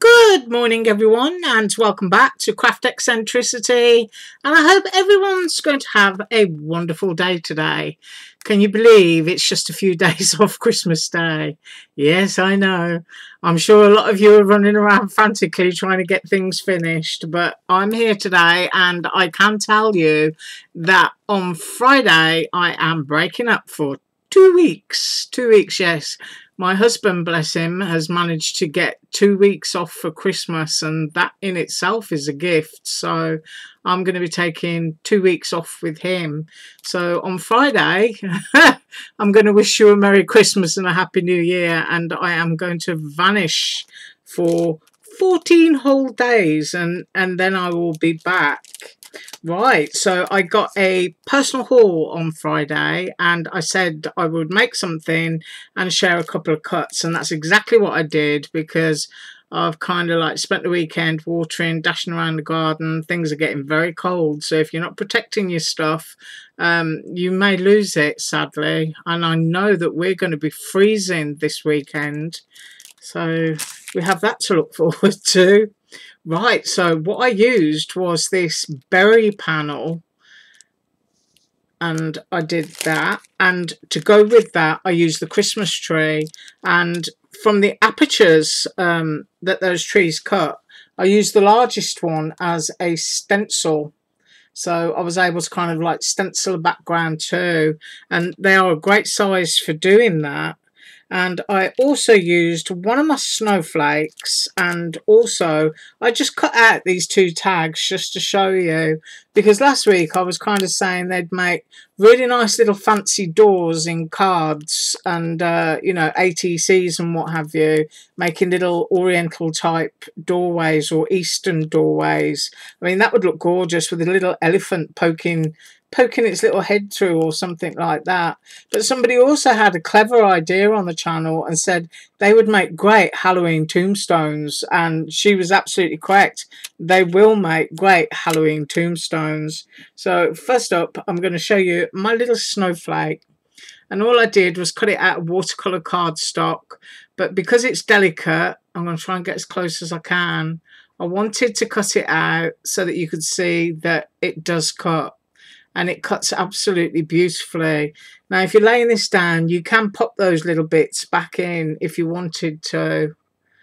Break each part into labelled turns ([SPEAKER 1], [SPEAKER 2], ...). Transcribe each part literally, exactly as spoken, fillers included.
[SPEAKER 1] Good morning, everyone, and welcome back to Craft Eccentricity. And I hope everyone's going to have a wonderful day today. Can you believe it's just a few days off Christmas Day? Yes, I know. I'm sure a lot of you are running around frantically trying to get things finished, but I'm here today and I can tell you that on Friday I am breaking up for two weeks. Two weeks, yes. My husband, bless him, has managed to get two weeks off for Christmas, and that in itself is a gift. So I'm going to be taking two weeks off with him. So on Friday, I'm going to wish you a Merry Christmas and a Happy New Year, and I am going to vanish for fourteen whole days, and, and then I will be back. Right, so I got a personal haul on Friday and I said I would make something and share a couple of cuts, and that's exactly what I did, because I've kind of like spent the weekend watering, dashing around the garden. Things are getting very cold, so if you're not protecting your stuff, um, you may lose it, sadly. And I know that we're going to be freezing this weekend, so we have that to look forward to. Right, so what I used was this berry panel, and I did that, and to go with that I used the Christmas tree, and from the apertures um, that those trees cut, I used the largest one as a stencil. So I was able to kind of like stencil a background too, and they are a great size for doing that. And I also used one of my snowflakes, and also I just cut out these two tags just to show you, because last week I was kind of saying they'd make really nice little fancy doors in cards and uh, you know, A T Cs and what have you, making little oriental type doorways or eastern doorways. I mean, that would look gorgeous with a little elephant poking poking its little head through or something like that. But somebody also had a clever idea on the channel and said they would make great Halloween tombstones, and she was absolutely correct. They will make great Halloween tombstones. So first up, I'm going to show you my little snowflake, and all I did was cut it out of watercolour cardstock, but because it's delicate, I'm going to try and get as close as I can. I wanted to cut it out so that you could see that it does cut, and it cuts absolutely beautifully. Now, if you're laying this down, you can pop those little bits back in if you wanted to,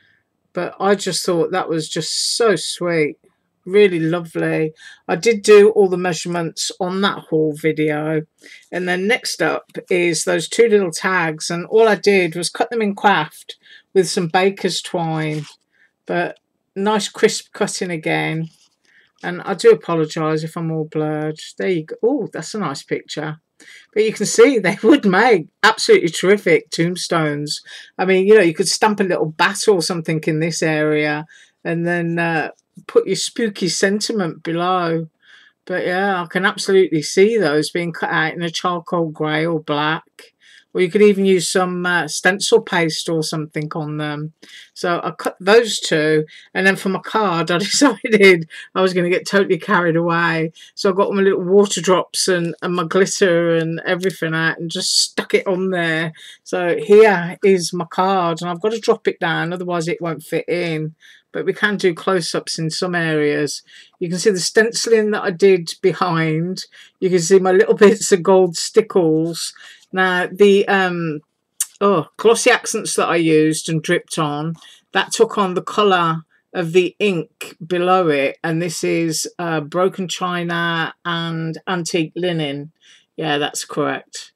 [SPEAKER 1] but I just thought that was just so sweet, really lovely. I did do all the measurements on that haul video. And then next up is those two little tags, and all I did was cut them in craft with some baker's twine, but nice crisp cutting again. And I do apologise if I'm all blurred. There you go. Oh, that's a nice picture. But you can see they would make absolutely terrific tombstones. I mean, you know, you could stamp a little bat or something in this area and then uh, put your spooky sentiment below. But yeah, I can absolutely see those being cut out in a charcoal grey or black. Or you could even use some uh, stencil paste or something on them. So I cut those two, and then for my card I decided I was going to get totally carried away. So I got my little water drops and, and my glitter and everything out and just stuck it on there. So here is my card, and I've got to drop it down, otherwise it won't fit in. But we can do close-ups in some areas. You can see the stenciling that I did behind. You can see my little bits of gold stickles. Now, the um, oh, glossy accents that I used and dripped on, that took on the colour of the ink below it. And this is uh, broken china and antique linen. Yeah, that's correct.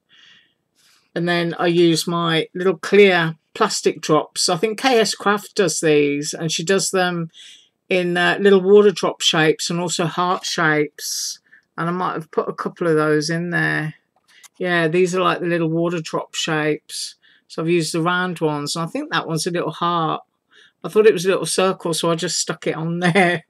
[SPEAKER 1] And then I used my little clear plastic drops. I think K S Craft does these, and she does them in uh, little water drop shapes and also heart shapes. And I might have put a couple of those in there. Yeah, these are like the little water drop shapes. So I've used the round ones, and I think that one's a little heart. I thought it was a little circle, so I just stuck it on there.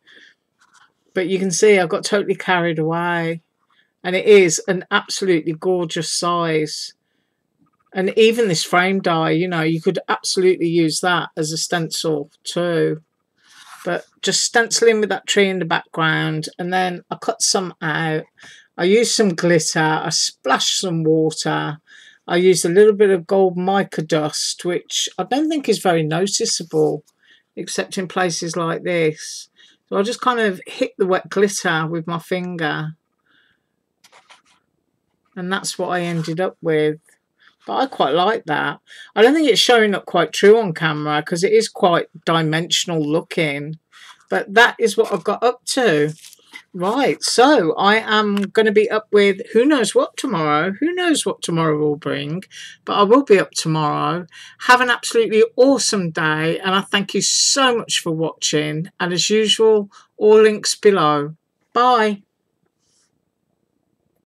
[SPEAKER 1] But you can see I got totally carried away. And it is an absolutely gorgeous size. And even this frame die, you know, you could absolutely use that as a stencil too. But just stenciling with that tree in the background, and then I cut some out. I used some glitter, I splashed some water, I used a little bit of gold mica dust, which I don't think is very noticeable. except in places like this. So I just kind of hit the wet glitter with my finger, and that's what I ended up with. But I quite like that. I don't think it's showing up quite true on camera because it is quite dimensional looking. But that is what I've got up to. Right, so I am going to be up with who knows what tomorrow. Who knows what tomorrow will bring. But I will be up tomorrow. Have an absolutely awesome day. And I thank you so much for watching. And as usual, all links below. Bye.